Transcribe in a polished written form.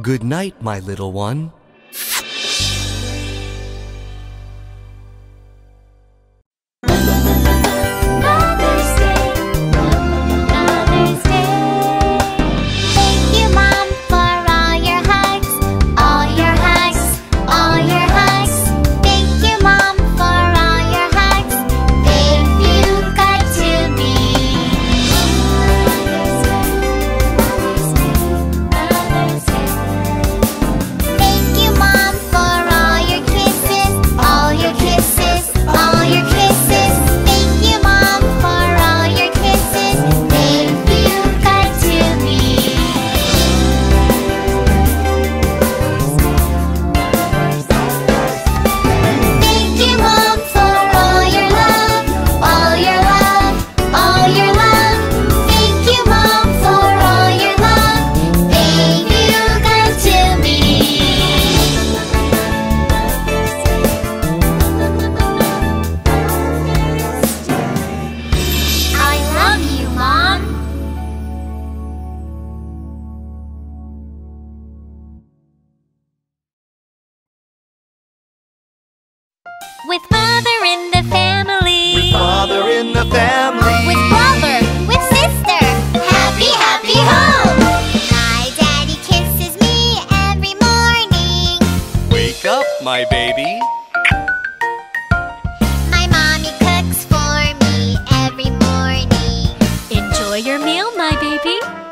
Good night, my little one. Mother's Day, Mother's Day. Thank you, Mom, for all your hugs, all your hugs, all your hugs. Thank you, Mom, for all your hugs. Thank you, got to be. Mother's Day, Mother's Day, Mother's Day. Thank you, Mom, for all your kisses, all your kisses, all your kisses. Thank you, Mom, for all your kisses. Thank you, got to me. Thank you, Mom, for all your love, all your love, all your love. Thank you, Mom, for all your love. Thank you, got to me. I love you, Mom. With mother in the family. Father in the family. With brother, with sister. Happy, happy home. My daddy kisses me every morning. Wake up, my baby. My mommy cooks for me every morning. Enjoy your meal, my baby.